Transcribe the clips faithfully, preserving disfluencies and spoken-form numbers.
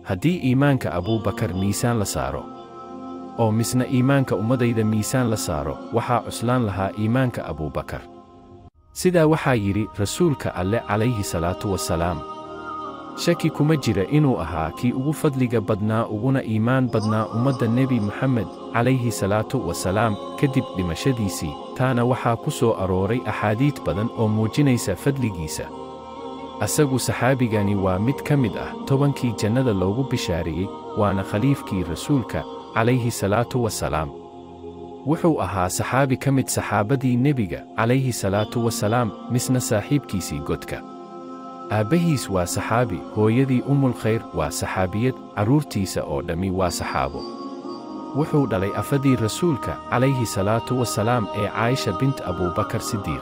haddii iimaanka abuubakar miisaan la saaro oo misna iimaanka ummadayda miisaan la saaro waxaa cuslaan lahaa iimaanka abuubakar sidaa waxaa yidhi rasuulka alle calayhi salaatu wasalaam shaki kuma jira inuu ahaa kii ugu fadliga badnaa uguna iimaan badnaa ummadda nebi moxamed calayhi salaatu wasalaam kadib dhimashadiisii taana waxaa ku soo arooray axaadiid badan oo muujinaysa fadligiisa asagu saxaabigani waa mid ka mid ah tobankii jannada loogu bishaareeyey waana khaliifkii rasuulka calayhi salaatu wasalaam wuxuu ahaa saxaabi ka mid saxaabadii nebiga calayhi salaatu wasalaam misna saaxiibkiisii godka aabbahiis waa saxaabi hooyadii umul khayr waa saxaabiyad carruurtiisa oo dhammi waa saxaabo wuxuu dhalay afadii rasuulka calayhi salaatu wasalaam ee caayisha bint abuubakar sidiiq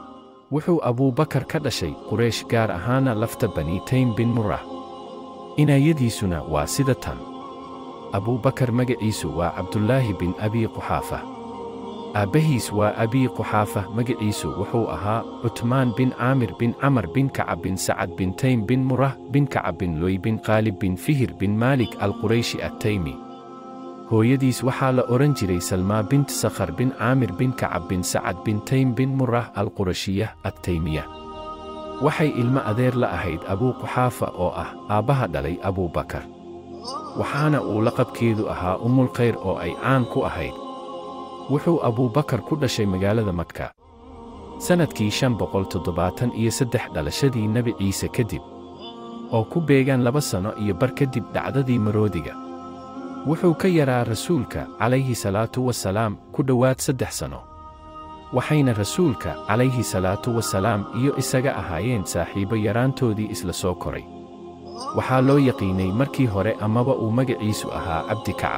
wuxuu abuubakar ka dhashay quraysh gaar ahaana lafta bani taym bin murrah inaayadiisuna waa sida tan abuubakar magaciisu waa cabdullaahi bin abi quxaafa aabbahiis waa abi quxaafa magaciisu wuxuu ahaa cutmaan bin caamir bin camar bin kacab bin sacad bin taym bin murrah bin kacab bin luy bin qaalib bin fihir bin maalik alqurayshi attaymi hooyadiis waxaa la odhan jiray salmaa bint sakhar bin caamir bin kacab bin sacad bin taym bin murrah alqurashiyah attaymiya waxay ilmo adeer la ahayd abuu quxaafa oo ah aabbaha dhalay abuubakar waxaana uu laqabkeedu ahaa umul khayr oo ay caan ku ahayd wuxuu abuubakar ku dhashay magaalada maka sannadkii shan boqol toddobaatan iyo saddex dhalashadii nebi ciise kadib oo ku beegaan laba sano iyo bar kadib dhacdadii maroodiga wuxuu ka yaraa rasuulka calayhi salaatu wasalaam ku dhowaad saddex sano waxayna rasuulka calayhi salaatu wasalaam iyo isaga ahaayeen saaxiibo yaraantoodii isla soo koray waxaa loo yaqiinay markii hore amaba uu magaciisu ahaa cabdi kacab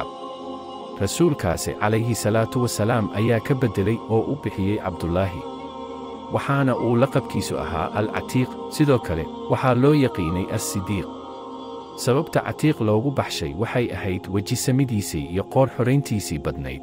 rasuulkaasi calayhi salaatu wasalaam ayaa ka beddelay oo u bixiyey cabdulaahi waxaana uu laqabkiisu ahaa al-catiiq sidoo kale waxaa loo yaqiinay as-sidiiq sababta catiiq loogu baxshay waxay ahayd wejisamidiisii iyo qoor xorayntiisii badnayd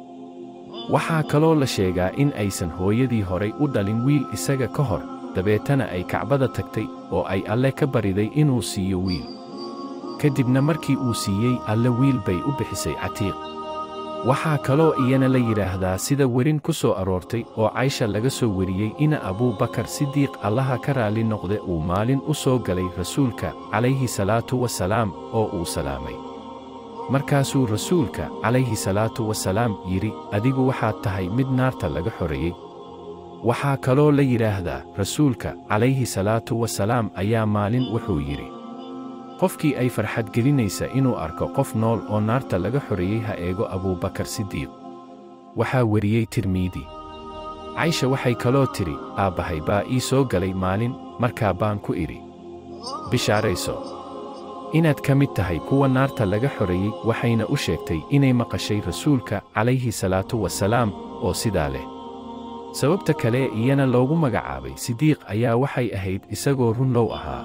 waxaa kaloo la sheegaa in aysan hooyadii horay u dhalin wiil isaga ka hor dabeetana ay kacbada tagtay oo ay alle ka bariday inuu siiyo wiil kadibna markii uu siiyey alle wiil bay u bixisay catiiq waxaa kaloo iyana la yidhaahdaa sida werin ku soo aroortay oo caysha laga soo weriyey ina abuubakar sidiiq allaha ka raalli noqde uu maalin u soo galay rasuulka calayhi salaatu wasalaam oo uu salaamay markaasuu rasuulka calayhi salaatu wasalaam yidhi adigu waxaad tahay mid naarta laga xoreeyey waxaa kaloo la yidhaahdaa rasuulka calayhi salaatu wasalaam ayaa maalin wuxuu yidhi qofkii ay farxad gelinaysa inuu arko qof nool oo naarta laga xoreeyey ha eego abuubakar sidiiq waxaa weriyey tirmiidi caysha waxay kaloo tidhi aabbahay baa ii soo galay maalin markaa baan ku idhi bishaarayso inaad ka mid tahay kuwa naarta laga xoreeyey waxayna u sheegtay inay maqashay rasuulka calayhi salaatu wasalaam oo sidaa leh sababta kale iyana loogu magacaabay sidiiq ayaa waxay ahayd isagoo runlow ahaa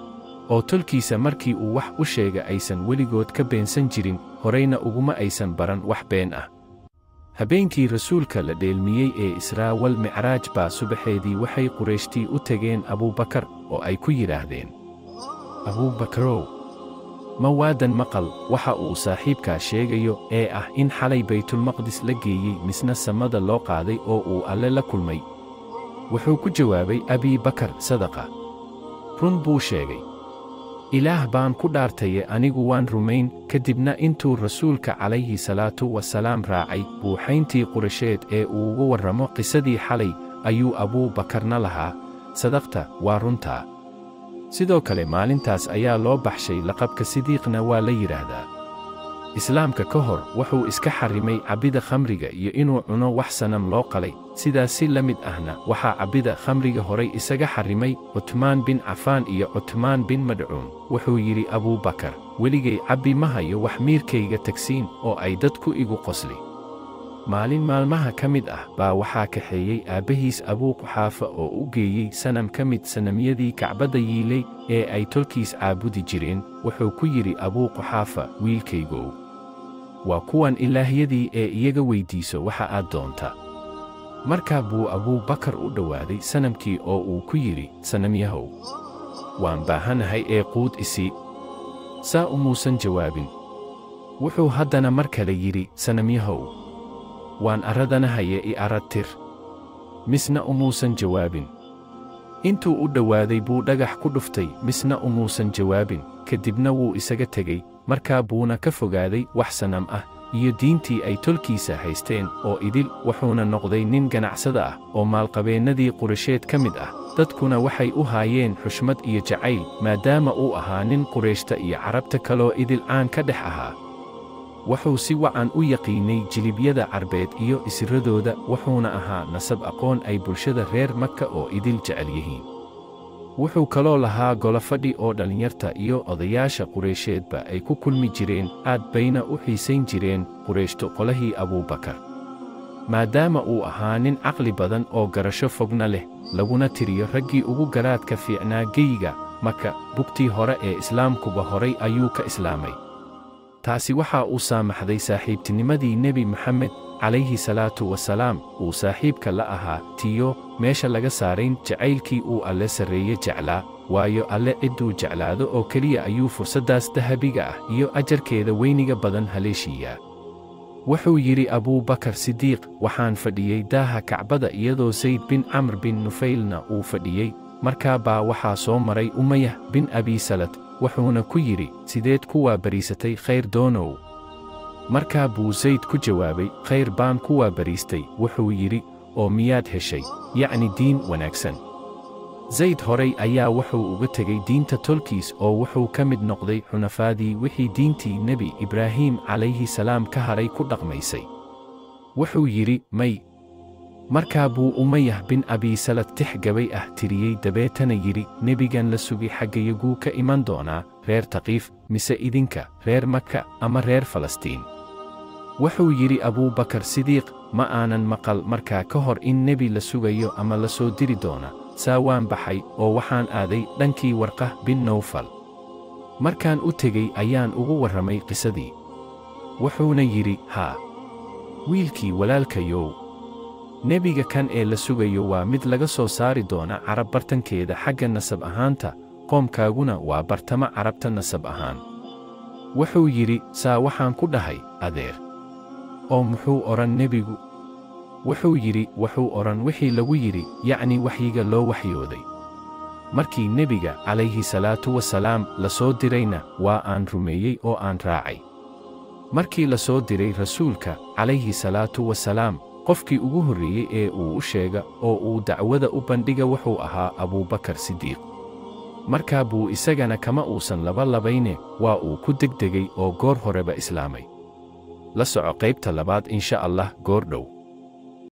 oo tolkiisa markii uu wax u sheega aysan weligood ka beensan jirin horayna uguma aysan baran wax been ah habeenkii rasuulka la dheelmiyey ee israa wal micraaj baa subaxeedii waxay qurayshtii u tegeen abuubakar oo ay ku yidhaahdeen abuubakarow ma waadan maqal waxa uu saaxiibkaa sheegayo ee ah in xalay baytulmaqdis la geeyey misna samada loo qaaday oo uu alle la kulmay wuxuu ku jawaabay abiibakar sadaqa run buu sheegay ilaah baan ku dhaartaye anigu waan rumayn kadibna intuu rasuulka calayhi salaatu wasalaam raacay buuxayntii qurasheed ee uu uga warramo qisadii xalay ayuu abuubakarna lahaa sadaqta waa runtaa sidoo kale maalintaas ayaa loo baxshay laqabka sidiiqna waa la yidhaahdaa islaamka ka hor wuxuu iska xarrimay cabbida khamriga iyo inuu cuno wax sanam loo qalay sidaas si la mid ahna waxaa cabbida khamriga horay isaga xarrimay cutmaan bin cafaan iyo cutmaan bin madcuun wuxuu yidhi abuubakar weligay cabbi ma hayo wax miirkayga tagsiin oo ay dadku igu qosli maalin maalmaha ka mid ah baa waxaa kaxeeyey aabbahiis abuu quxaafa oo u geeyey sanam ka mid sanamyadii kacbadda yiilay ee ay tolkiis caabudi jireen wuxuu ku yidhi abuu quxaafa wiilkaygow waa kuwan ilaahyadii ee iyaga weyddiiso waxa aad doonta markaa buu abuubakar u dhowaaday sanamkii oo uu ku yidhi sanamyahow waan baahanahay ee quud isii saa umuusan jawaabin. wuxuu haddana mar kale yidhi, sanamyahow, waan arradana haye i arad tir. misna umuusan jawaabin. intuu u dhowaaday buu dhagax ku dhuftay, misna umuusan jawaabin, kadibna wuu isaga tegey, markaa buuna ka fogaaday wax sanam ah iyo diintii ay tolkiisa haysteen oo idil, wuxuuna noqday nin ganacsada ah oo maalqabeennadii Quraysheed ka mid ah. dadkuna waxay u haayeen xushmad iyo jacayl, maadaama uu ahaa nin Qurayshta iyo carabta kaloo idil caan ka dhex ahaa. wuxuu si wacan u yaqiinay jilibyada carbeed iyo isiradooda, wuxuuna ahaa nasab aqoon ay bulshada reer Maka oo idil jecel yihiin. wuxuu kaloo lahaa golo fadhi oo dhallinyarta iyo odayaasha Quraysheedba ay ku kulmi jireen, aad bayna u xiisayn jireen Qurayshtu qolahii Abuubakar. maadaama uu ahaa nin caqli badan oo garasho fogna leh, laguna tiriyo raggii ugu garaadka fiicnaa geyiga Maka, bugtii hore ee islaamkuba horay ayuu ka islaamay. taasi waxaa uu saamaxday saaxiibtinimadii nebi Maxamed calayhi salaatu wasalaam uu saaxiibka la ahaa, tiyo meesha laga saarayn jacaylkii uu alle sarreeye jeclaa, waayo alle cidduu jeclaado oo keliya ayuu fursaddaas dahabiga ah iyo ajarkeeda weyniga badan haleeshiiyaa. wuxuu yidhi Abuubakar Sidiiq, waxaan fadhiyey daaha Kacbada iyadoo Sayd bin Camr bin Nufaylna uu fadhiyey, markaa baa waxaa soo maray Umayyah bin Abi Salad, wuxuuna ku yidhi, sideed ku waabariisatay khayr doonow? markaa buu Sayd ku jawaabay, khayr baan ku waabariistay. wuxuu yidhi, oo miyaad heshay, yacni diin wanaagsan? Sayd horay ayaa wuxuu uga tegey diinta tolkiis oo wuxuu ka mid noqday xunafaadii wixii diintii nebi Ibraahim calayhi salaam ka haray ku dhaqmaysay. wuxuu yidhi, may. markaa buu Umayyah bin Abi Salad tix gabay ah tiriyey, dabeetana yidhi, nebigan la sugi xaggayaguu ka iman doonaa, reer Taqiif, mise idinka, reer Maka ama reer Falastiin? wuxuu yidhi Abuubakar Sidiiq, ma aanan maqal markaa ka hor in nebi la sugayo ama la soo diri doona. saa waan baxay oo waxaan aaday dhankii Warqah bin Nawfal. markaan u tegey ayaan ugu warramay qisadii. wuxuuna yidhi, haa, wiilkii walaalkayow, nebiga kan ee la sugayo waa mid laga soo saari doona carab bartankeeda xagga nasab ahaanta, qoomkaaguna waa bartama carabta nasab ahaan. wuxuu yidhi, saa waxaan ku dhahay, adeer. oo muxuu odhan nebigu? wuxuu yidhi, wuxuu odhan wixii lagu yidhi, yacni waxyiga loo waxyooday. markii nebiga calayhi salaatu wasalaam la soo dirayna waa aan rumeeyey oo aan raacay. markii la soo diray rasuulka calayhi salaatu wasalaam, qofkii ugu horreeyey ee uu u sheega oo uu dacwada u bandhiga wuxuu ahaa Abuubakar Sidiiq. markaa buu isagana kama uusan laba labayne, waa uu ku degdegay oo goor horeba islaamay. la soco qaybta labaad insha Allah goor dhow.